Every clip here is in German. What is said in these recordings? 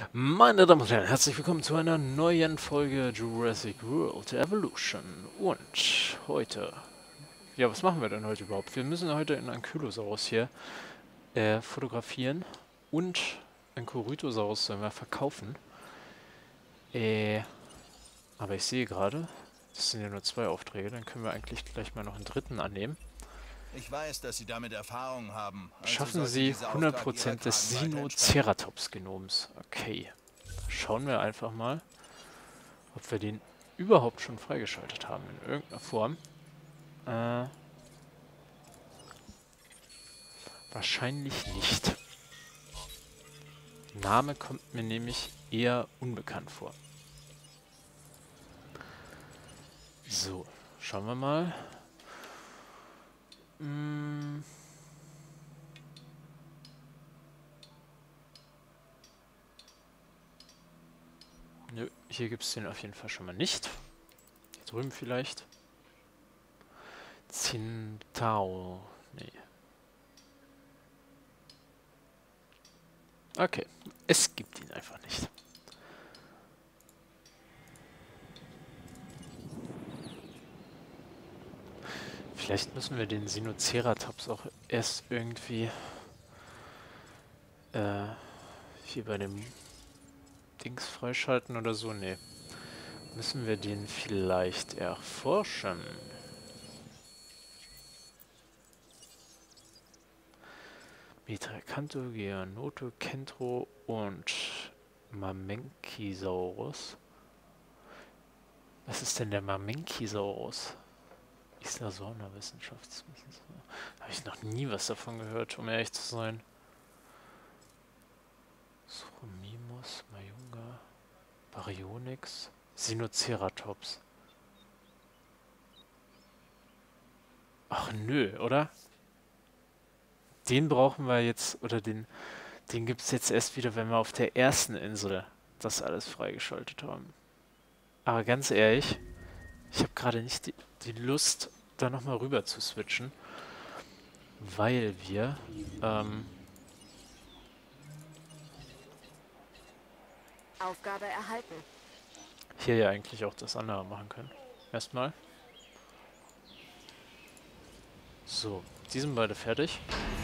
Meine Damen und Herren, herzlich willkommen zu einer neuen Folge Jurassic World Evolution. Und heute, ja, was machen wir denn heute überhaupt? Wir müssen heute einen Ankylosaurus hier fotografieren und einen Corythosaurus sollen wir verkaufen. Aber ich sehe gerade, das sind ja nur 2 Aufträge, dann können wir eigentlich gleich mal noch einen dritten annehmen. Ich weiß, dass Sie damit Erfahrung haben. Also Schaffen sollte Sie dieser Auftrag Ihrer 100% des Kragenweite entsprechen. Sinoceratops-Genoms. Okay. Schauen wir einfach mal, ob wir den überhaupt schon freigeschaltet haben in irgendeiner Form. Wahrscheinlich nicht. Name kommt mir nämlich eher unbekannt vor. So, schauen wir mal. Nö, hier gibt es den auf jeden Fall schon mal nicht. Hier drüben vielleicht. Tsingtao. Nee. Okay, es gibt ihn einfach nicht. Vielleicht müssen wir den Sinoceratops auch erst irgendwie hier bei dem Dings freischalten oder so. Nee. Müssen wir den vielleicht erforschen? Metracanto, Geonoto, Kentro und Mamenchisaurus. Was ist denn der Mamenchisaurus? Islasona Wissenschaftswissens. Habe ich noch nie was davon gehört, um ehrlich zu sein. Sromimus, Mayunga, Baryonyx, Sinoceratops. Ach nö, oder? Den brauchen wir jetzt, oder den gibt es jetzt erst wieder, wenn wir auf der ersten Insel das alles freigeschaltet haben. Aber ganz ehrlich, ich habe gerade nicht die Lust, da nochmal rüber zu switchen, weil wir Aufgabe erhalten. hier ja eigentlich auch das andere machen können. Erstmal. So, die sind beide fertig.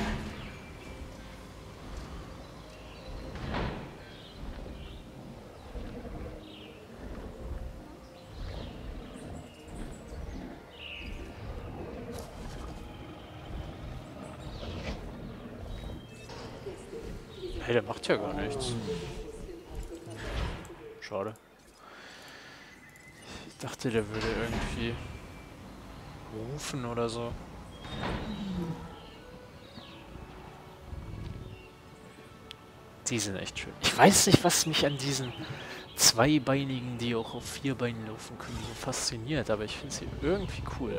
Hey, der macht ja gar nichts. Schade. Ich dachte, der würde irgendwie rufen oder so. Die sind echt schön. Ich weiß nicht, was mich an diesen Zweibeinigen, die auch auf 4 Beinen laufen können, so fasziniert, aber ich finde sie irgendwie cool.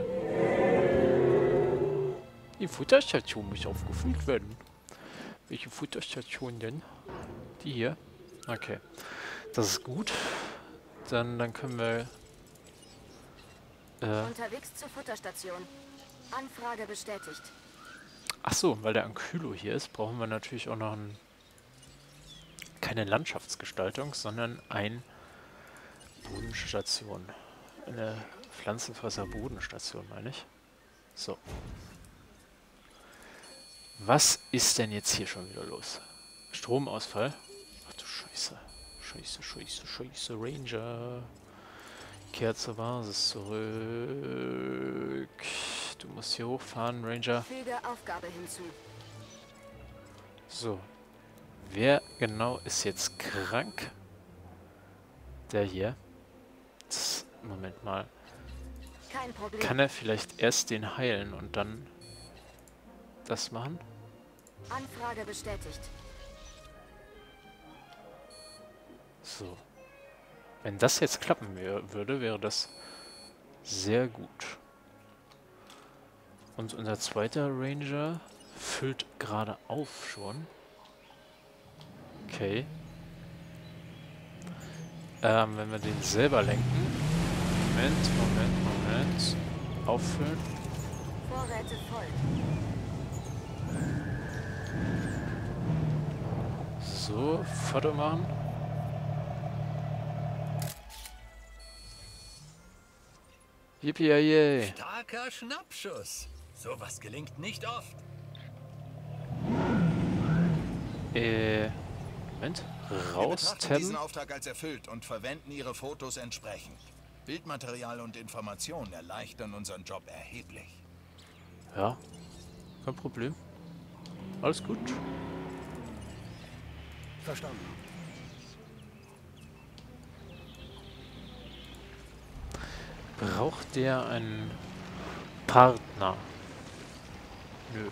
Die Futterstation muss aufgefüllt werden. Welche Futterstation denn? Die hier? Okay. Das ist gut. Dann können wir... Unterwegs zur Futterstation. Anfrage bestätigt. Ach so, weil der Ankylo hier ist, brauchen wir natürlich auch noch keine Landschaftsgestaltung, sondern eine Bodenstation. Eine Pflanzenfresser-Bodenstation, meine ich. So. Was ist denn jetzt hier schon wieder los? Stromausfall? Ach du Scheiße. Scheiße, Scheiße, Scheiße, Ranger. Kehr zur Basis zurück. Du musst hier hochfahren, Ranger. Füge Aufgabe hinzu. So. Wer genau ist jetzt krank? Der hier. Moment mal. Kein Problem. Kann er vielleicht erst den heilen und dann das machen? Anfrage bestätigt. So. Wenn das jetzt klappen würde, wäre das sehr gut. Und unser zweiter Ranger füllt gerade auf schon. Okay. Wenn wir den selber lenken. Moment. Auffüllen. Vorräte voll. So, Foto machen. Yippie! Starker Schnappschuss. Sowas gelingt nicht oft. Moment. Wir betrachten Raustabben. diesen Auftrag als erfüllt und verwenden Ihre Fotos entsprechend. Bildmaterial und Informationen erleichtern unseren Job erheblich. Ja, kein Problem. Alles gut. Verstanden. Braucht der einen Partner? Nö.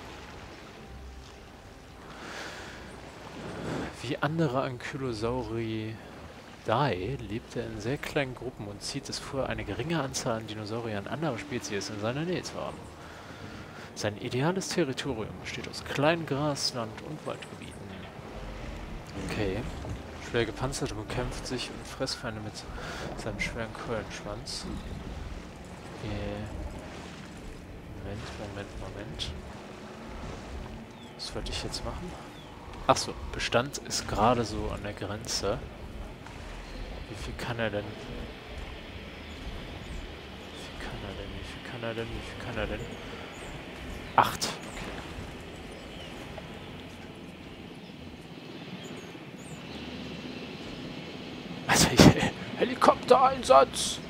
Wie andere Ankylosauridae lebt er in sehr kleinen Gruppen und zieht es vor, eine geringe Anzahl an Dinosauriern anderer Spezies in seiner Nähe zu haben. Sein ideales Territorium besteht aus kleinen Grasland- und Waldgebieten. Okay. Schwer gepanzert und bekämpft sich und Fressfeinde mit seinem schweren Keulenschwanz. Moment. Was wollte ich jetzt machen? Achso, Bestand ist gerade so an der Grenze. Wie viel kann er denn? Wie viel kann er denn? 8. Okay. Also, Helikoptereinsatz!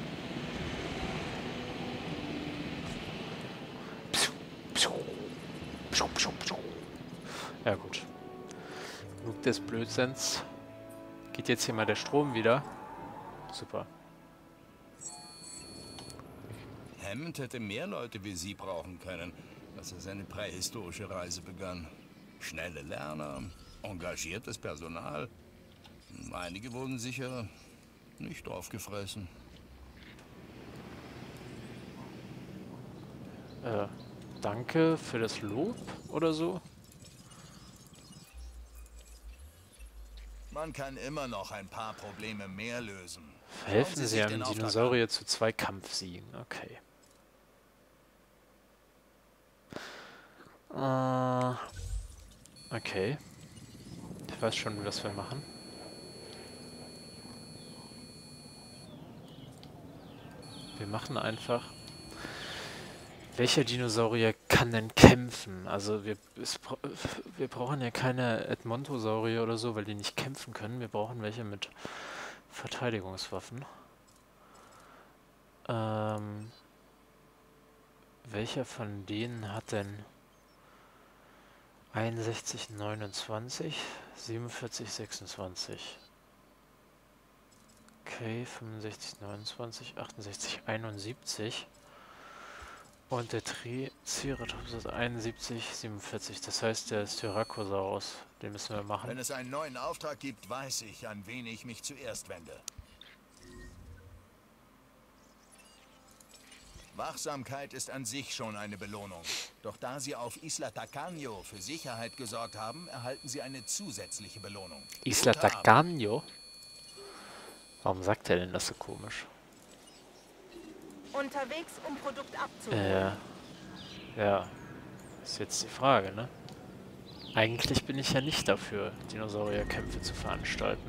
Ja gut. Genug des Blödsinns. Geht jetzt hier mal der Strom wieder? Super. Hammond hätte mehr Leute wie Sie brauchen können, als er seine prähistorische Reise begann. Schnelle Lerner, engagiertes Personal. Einige wurden sicher nicht aufgefressen. Danke für das Lob oder so. Man kann immer noch ein paar Probleme mehr lösen. Verhelfen Sie einem Dinosaurier zu 2 Kampfsiegen. Okay. Okay. Ich weiß schon, was wir machen. Wir machen einfach... Welcher Dinosaurier kann denn kämpfen? Also wir brauchen ja keine Edmontosaurier oder so, weil die nicht kämpfen können. Wir brauchen welche mit Verteidigungswaffen. Welcher von denen hat denn 61, 29, 47, 26? Okay, 65, 29, 68, 71. Und der Triceratops ist 71, 47. Das heißt, der Styracosaurus. Den müssen wir machen. Wenn es einen neuen Auftrag gibt, weiß ich, an wen ich mich zuerst wende. Wachsamkeit ist an sich schon eine Belohnung. Doch da Sie auf Isla Tacaño für Sicherheit gesorgt haben, erhalten Sie eine zusätzliche Belohnung. Isla Gute Arbeit. Tacaño? Warum sagt er denn das so komisch? Unterwegs, um Produkt abzuholen. Ja, ist jetzt die Frage, ne? Eigentlich bin ich ja nicht dafür, Dinosaurierkämpfe zu veranstalten.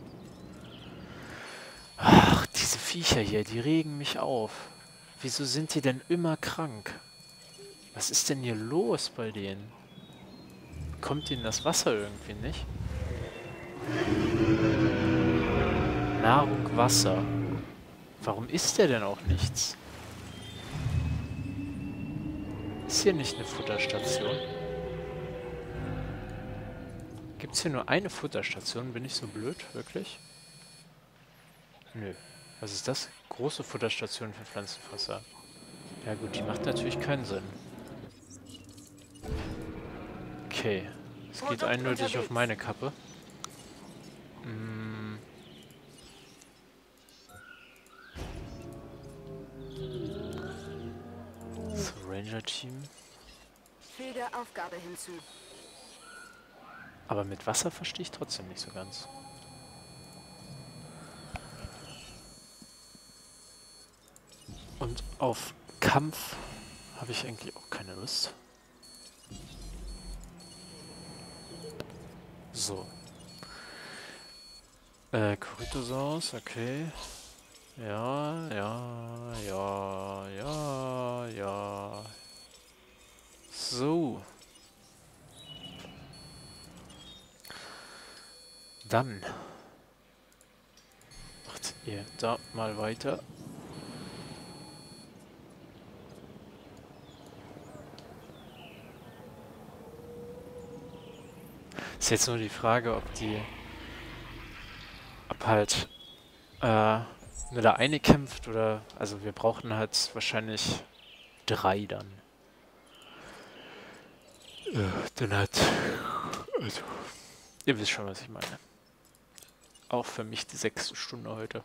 Ach, diese Viecher hier, die regen mich auf. Wieso sind die denn immer krank? Was ist denn hier los bei denen? Kommt ihnen das Wasser irgendwie nicht? Nahrung, Wasser. Warum isst der denn auch nichts? Ist hier nicht eine Futterstation? Gibt es hier nur eine Futterstation? Bin ich so blöd? Wirklich? Nö. Was ist das? Große Futterstation für Pflanzenfresser. Ja gut, die macht natürlich keinen Sinn. Okay. Es geht Produkt eindeutig unterwegs. auf meine Kappe. Das Ranger-Team. Füge Aufgabe hinzu. Aber mit Wasser verstehe ich trotzdem nicht so ganz. Und auf Kampf habe ich eigentlich auch keine Lust. So. Corythosaurus, okay. Ja, ja, ja, ja, ja. So. Dann macht ihr da mal weiter. Ist jetzt nur die Frage, ob halt nur der eine kämpft oder, also wir brauchen halt wahrscheinlich 3 dann. Dann halt, also, ihr wisst schon, was ich meine. Auch für mich die 6. Stunde heute.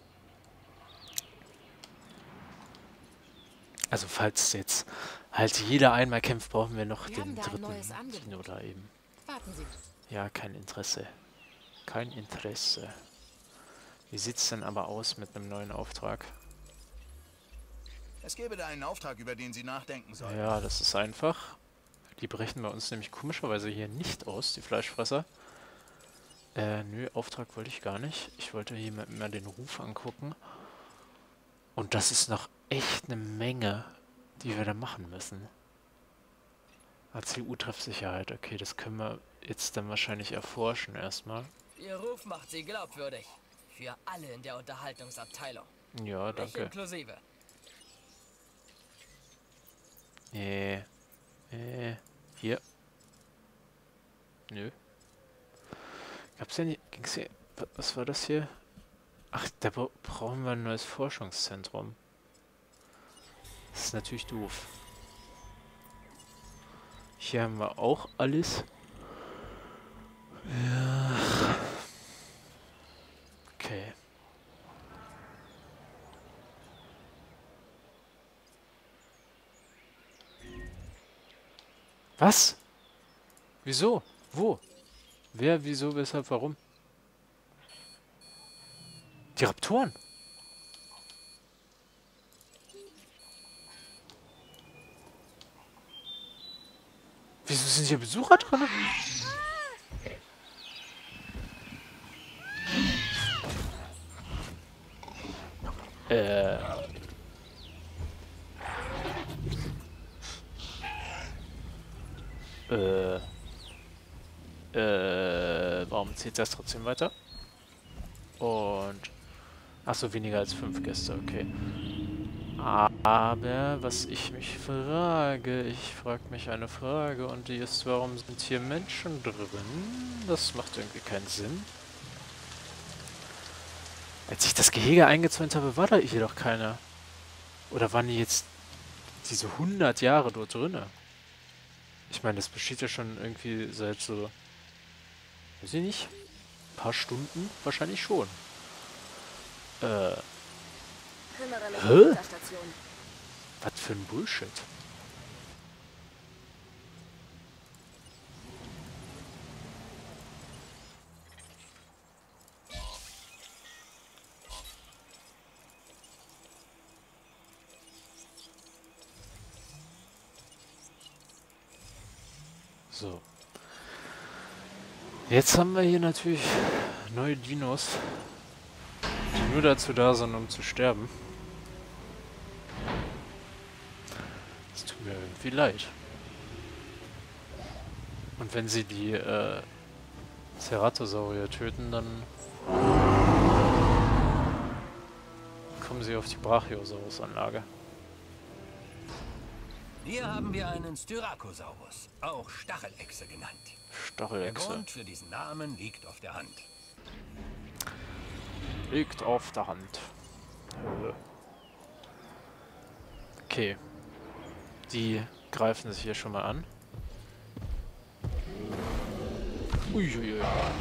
Also falls jetzt halt jeder einmal kämpft, brauchen wir noch den dritten Dino da eben. Warten Sie. Ja, kein Interesse. Kein Interesse. Wie sieht's denn aber aus mit einem neuen Auftrag? Es gäbe da einen Auftrag, über den Sie nachdenken sollen. Ja, das ist einfach. Die brechen bei uns nämlich komischerweise hier nicht aus, die Fleischfresser. Nö, Auftrag wollte ich gar nicht. Ich wollte hier mal den Ruf angucken. Und das ist noch echt eine Menge, die wir da machen müssen. ACU-Treffsicherheit, okay, das können wir jetzt dann wahrscheinlich erforschen erstmal. Ihr Ruf macht Sie glaubwürdig. Für alle in der Unterhaltungsabteilung. Ja, Mich danke. inklusive. Hier. Nö. Gab's ja nicht, ging's hier, was war das hier? Ach, da brauchen wir ein neues Forschungszentrum. Das ist natürlich doof. Hier haben wir auch alles. Ja. Okay. Was? Wieso? Wo? Wer, wieso, weshalb, warum? Die Raptoren? Wieso sind hier Besucher drin? Warum zieht das trotzdem weiter? Und... Achso, weniger als 5 Gäste, okay. Aber, was ich mich frage, ich frage mich eine Frage und die ist, warum sind hier Menschen drin? Das macht irgendwie keinen Sinn. Als ich das Gehege eingezäunt habe, war da hier doch keiner. Oder waren die jetzt diese 100 Jahre dort drinne? Ich meine, das besteht ja schon irgendwie seit so... Weiß ich nicht? Ein paar Stunden? Wahrscheinlich schon. Kümmere mich Hä? um die Station. Was für ein Bullshit. So. Jetzt haben wir hier natürlich neue Dinos, die nur dazu da sind, um zu sterben. Das tut mir irgendwie leid. Und wenn sie die Ceratosaurier töten, dann kommen sie auf die Brachiosaurus-Anlage. Hier haben wir einen Styracosaurus, auch Stachelechse genannt. Der Stachelechse. Grund für diesen Namen liegt auf der Hand. Liegt auf der Hand. Okay. Die greifen sich hier schon mal an. Uiuiui.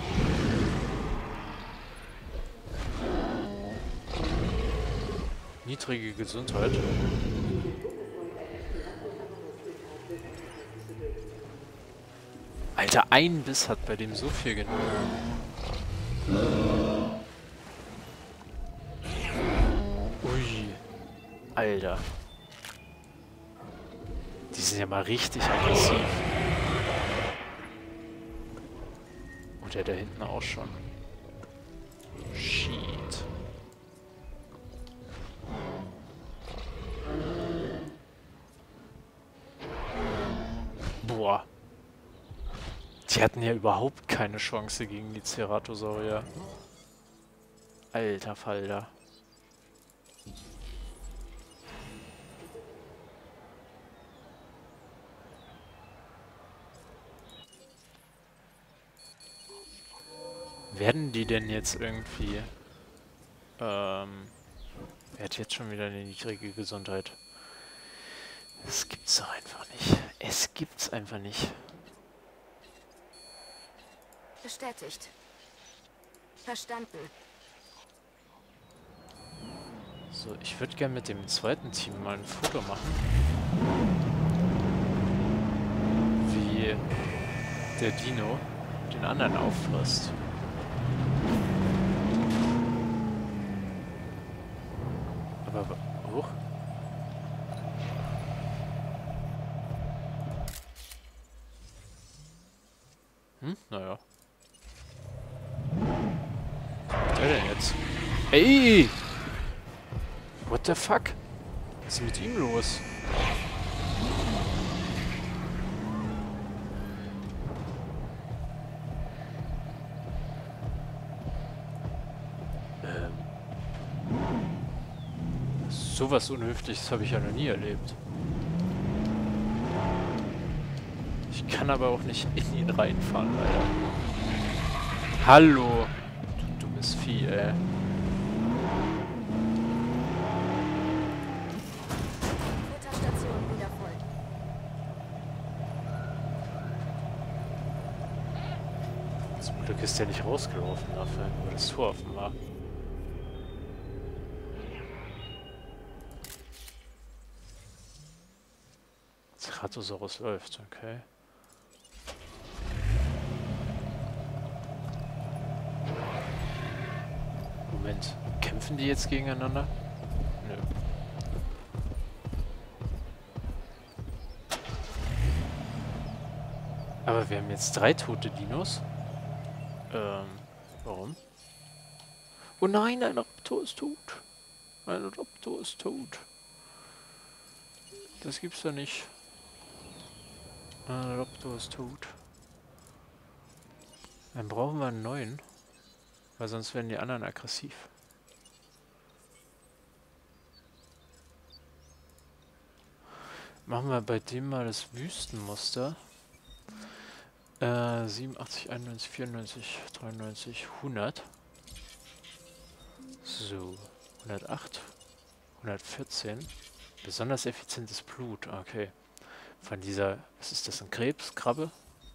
Niedrige Gesundheit. Alter, ein Biss hat bei dem so viel genommen. Ui. Alter. Die sind ja mal richtig aggressiv. Und der da hinten auch schon. Shit. Boah. Die hatten ja überhaupt keine Chance gegen die Ceratosaurier. Alter Falter. Werden die denn jetzt irgendwie... er hat jetzt schon wieder eine niedrige Gesundheit. Das gibt's doch einfach nicht. Es gibt's einfach nicht. Bestätigt. Verstanden. So, ich würde gerne mit dem zweiten Team mal ein Foto machen. Wie der Dino den anderen auffrisst. Aber, hoch. Naja. Was der denn jetzt? Ey! What the fuck? Was ist mit ihm los? Sowas Unhöfliches habe ich ja noch nie erlebt. Ich kann aber auch nicht in ihn reinfahren, leider. Hallo! Du dummes Vieh, ey. Futterstation wieder voll. Zum Glück ist der nicht rausgelaufen dafür, wo das Tor offen war. Ceratosaurus läuft, okay. Moment, kämpfen die jetzt gegeneinander? Nö. Aber wir haben jetzt 3 tote Dinos. Warum? Oh nein, ein Raptor ist tot. Ein Raptor ist tot. Das gibt's doch nicht. Ein Raptor ist tot. Dann brauchen wir einen neuen. Weil sonst werden die anderen aggressiv. Machen wir bei dem mal das Wüstenmuster. 87, 91, 94, 93, 100. So, 108, 114. Besonders effizientes Blut, okay. Von dieser, was ist das, ein Krebskrabbe?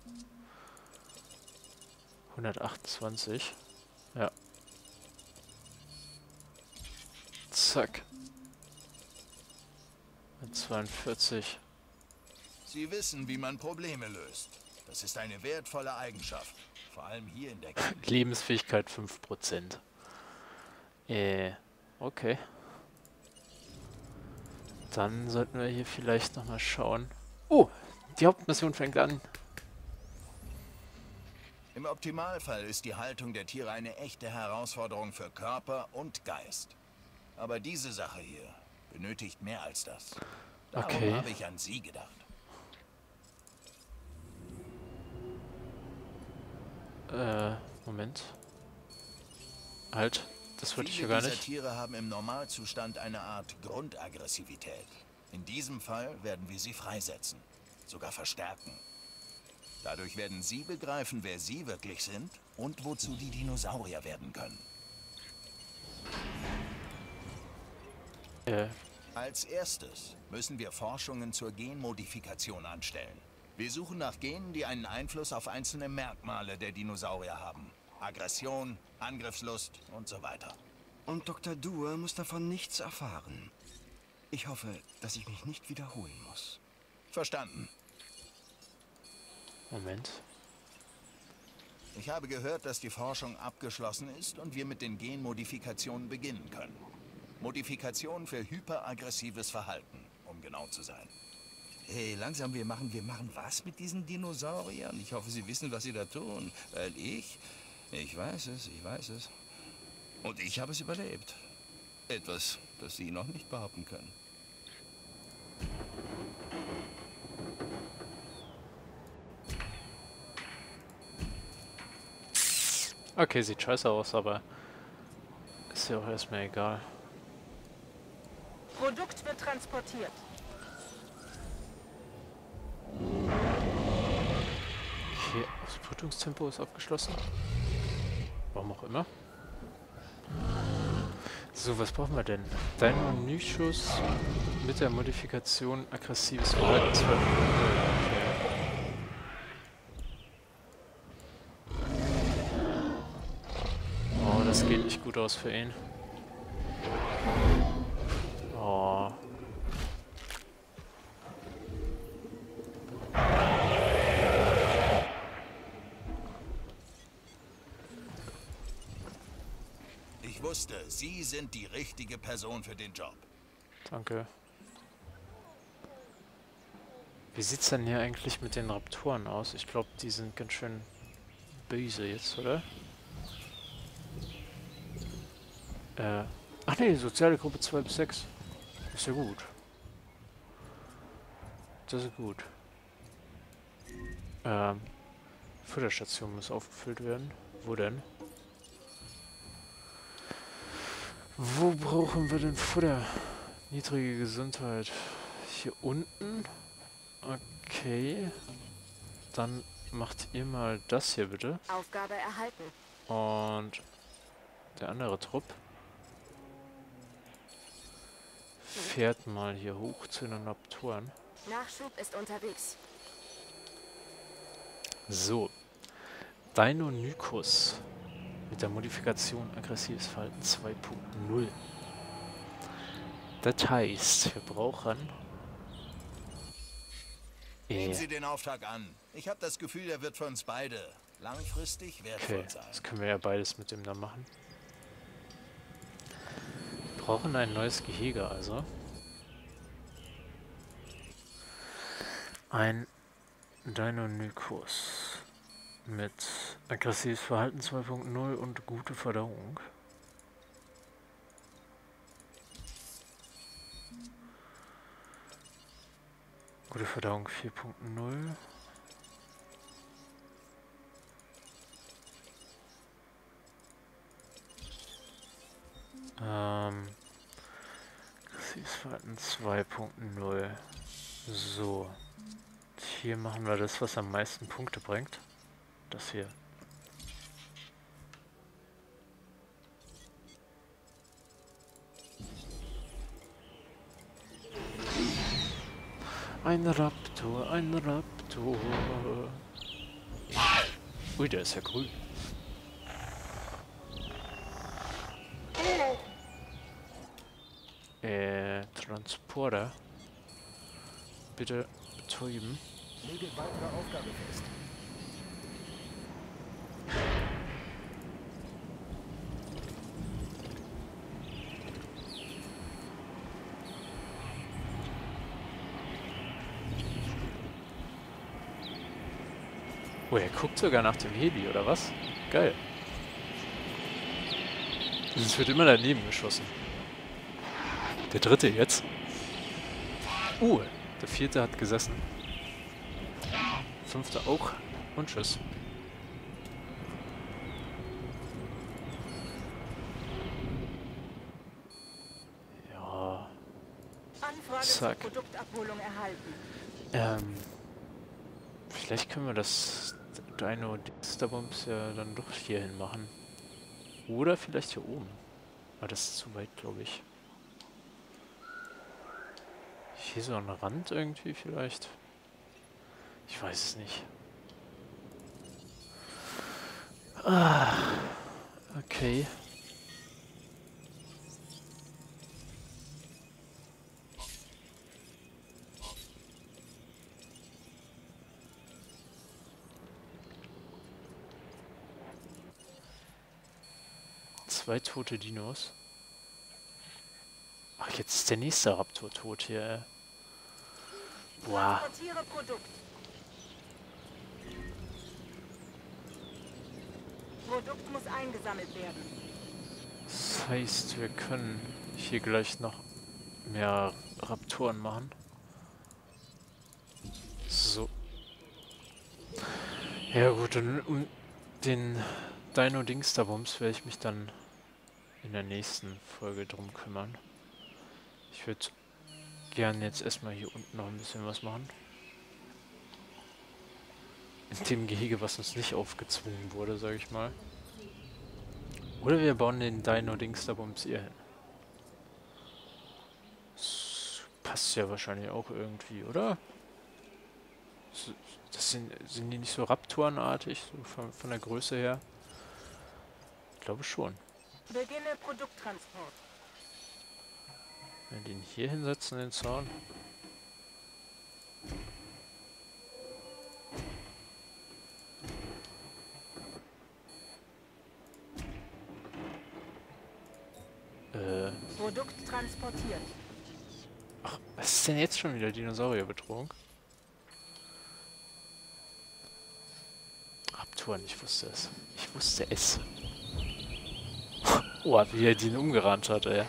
128. Ja. Zack. 42. Sie wissen, wie man Probleme löst. Das ist eine wertvolle Eigenschaft. Vor allem hier in der Gegend. Lebensfähigkeit 5%. Okay. Dann sollten wir hier vielleicht nochmal schauen. Oh, die Hauptmission fängt an. Im Optimalfall ist die Haltung der Tiere eine echte Herausforderung für Körper und Geist. Aber diese Sache hier benötigt mehr als das. Darum Okay. habe ich an Sie gedacht. Moment. Halt, das wollte ich ja Viele gar dieser nicht. Tiere haben im Normalzustand eine Art Grundaggressivität. In diesem Fall werden wir sie freisetzen, sogar verstärken. Dadurch werden Sie begreifen, wer Sie wirklich sind und wozu die Dinosaurier werden können. Als erstes müssen wir Forschungen zur Genmodifikation anstellen. Wir suchen nach Genen, die einen Einfluss auf einzelne Merkmale der Dinosaurier haben. Aggression, Angriffslust und so weiter. Und Dr. Dua muss davon nichts erfahren. Ich hoffe, dass ich mich nicht wiederholen muss. Verstanden. Moment. Ich habe gehört, dass die Forschung abgeschlossen ist und wir mit den Genmodifikationen beginnen können. Modifikationen für hyperaggressives Verhalten, um genau zu sein. Hey, langsam, wir machen was mit diesen Dinosauriern? Ich hoffe, Sie wissen, was Sie da tun. Weil ich weiß es. Und ich habe es überlebt. Etwas, das Sie noch nicht behaupten können. Okay, sieht scheiße aus, aber ist ja auch erstmal egal. Produkt wird transportiert. Okay, das Brütungstempo ist abgeschlossen. Warum auch immer. So, was brauchen wir denn? Deinonychus mit der Modifikation aggressives Verhalten 2.0. Oh, das geht nicht gut aus für ihn. Oh. Ich wusste, Sie sind die richtige Person für den Job. Danke. Wie sieht's denn hier eigentlich mit den Raptoren aus? Ich glaube, die sind ganz schön böse jetzt, oder? Ach nee, soziale Gruppe 2 bis 6. Ist ja gut. Das ist gut. Futterstation muss aufgefüllt werden. Wo denn? Wo brauchen wir denn Futter? Niedrige Gesundheit. Hier unten? Okay. Dann macht ihr mal das hier bitte. Aufgabe erhalten. Und der andere Trupp fährt mal hier hoch zu den Raptoren. Nachschub ist unterwegs. So. Deinonychus mit der Modifikation aggressives Verhalten 2.0. Das heißt, wir brauchen... Nehmen Sie den Auftrag an. Ich habe das Gefühl, er wird für uns beide langfristig wertvoll Okay, sein. das können wir ja beides mit dem dann machen. Wir brauchen ein neues Gehege also. Ein Deinonychus mit aggressives Verhalten 2.0 und gute Verdauung. Gute Verdauung 4.0. Aggressives Verhalten 2.0. So. Hier machen wir das, was am meisten Punkte bringt. Das hier. Ein Raptor, ein Raptor. Ui, der ist ja grün. Transporter. Bitte betäuben. Lege weitere Aufgabe fest. Oh, er guckt sogar nach dem Heli, oder was? Geil. Es wird immer daneben geschossen. Der dritte jetzt. Der vierte hat gesessen. Fünfte auch. Und tschüss. Ja. Anfrage Zack. zur Produktabholung erhalten. Vielleicht können wir das Dino Dexterbums ja dann doch hierhin machen. Oder vielleicht hier oben. Aber das ist zu weit, glaube ich. Hier so ein Rand irgendwie vielleicht? Ich weiß es nicht. Ah, okay. Zwei tote Dinos. Ach, jetzt ist der nächste Raptor tot hier. Boah. Transportiere Produkt. Produkt muss eingesammelt werden. Das heißt, wir können hier gleich noch mehr Raptoren machen. So. Ja gut, und um den Dino-Dingsterbums werde ich mich dann in der nächsten Folge drum kümmern. Ich würde gerne jetzt erstmal hier unten noch ein bisschen was machen. In dem Gehege, was uns nicht aufgezwungen wurde, sage ich mal. Oder wir bauen den Dino-Dingsterbums hier hin. Das passt ja wahrscheinlich auch irgendwie, oder? Das sind die nicht so Raptorenartig, so von der Größe her? Ich glaube schon. Beginne Produkttransport. Wenn wir den hier hinsetzen, den Zaun. Produkt transportiert. Ach, was ist denn jetzt schon wieder Dinosaurierbedrohung? Raptoren, ich wusste es. Ich wusste es. Oh, wie er den umgerannt hat, ey.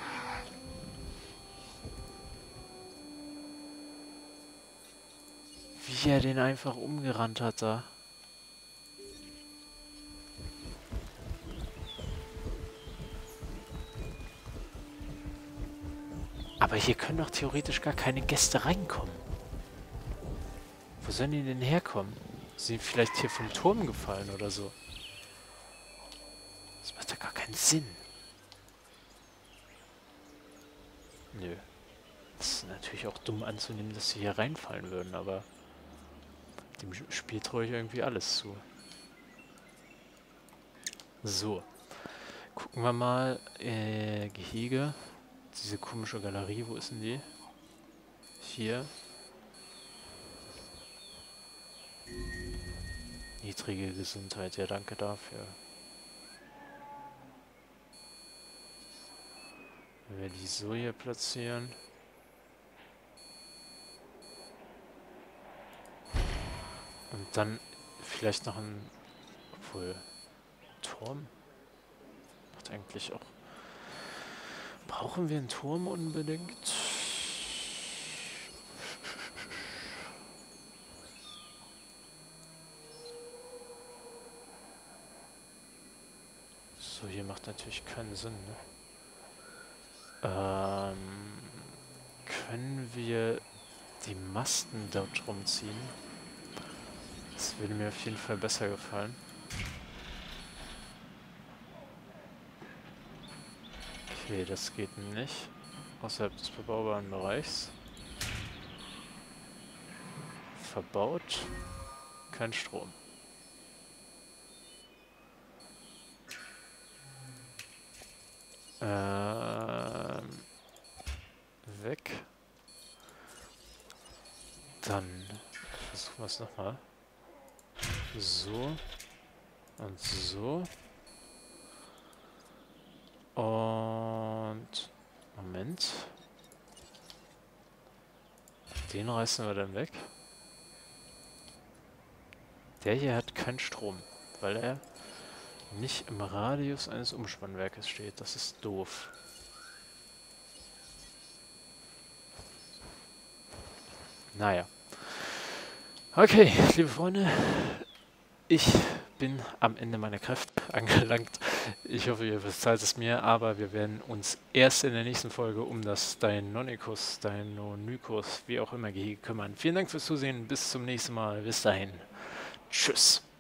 Wie er den einfach umgerannt hat da. Aber hier können doch theoretisch gar keine Gäste reinkommen. Wo sollen die denn herkommen? Sind die vielleicht hier vom Turm gefallen oder so? Das macht ja gar keinen Sinn. Nö. Das ist natürlich auch dumm anzunehmen, dass sie hier reinfallen würden, aber dem Spiel traue ich irgendwie alles zu. So. Gucken wir mal. Gehege. Diese komische Galerie, wo ist denn die? Hier. Niedrige Gesundheit, ja danke dafür. Wenn wir die so hier platzieren. Und dann vielleicht noch ein... Obwohl... Turm? Macht eigentlich auch... Brauchen wir einen Turm unbedingt? So, hier macht natürlich keinen Sinn, ne? Können wir die Masten dort rumziehen? Das würde mir auf jeden Fall besser gefallen. Okay, das geht nicht. Außerhalb des bebaubaren Bereichs. Verbaut. Kein Strom. Weg. Dann versuchen wir es nochmal. So. Und so. Und... Moment. Den reißen wir dann weg. Der hier hat keinen Strom, weil er nicht im Radius eines Umspannwerkes steht. Das ist doof. Naja. Okay, liebe Freunde. Ich bin am Ende meiner Kräfte angelangt. Ich hoffe, ihr verzeiht es mir, aber wir werden uns erst in der nächsten Folge um das Deinonychus, wie auch immer Gehege kümmern. Vielen Dank fürs Zusehen. Bis zum nächsten Mal. Bis dahin. Tschüss.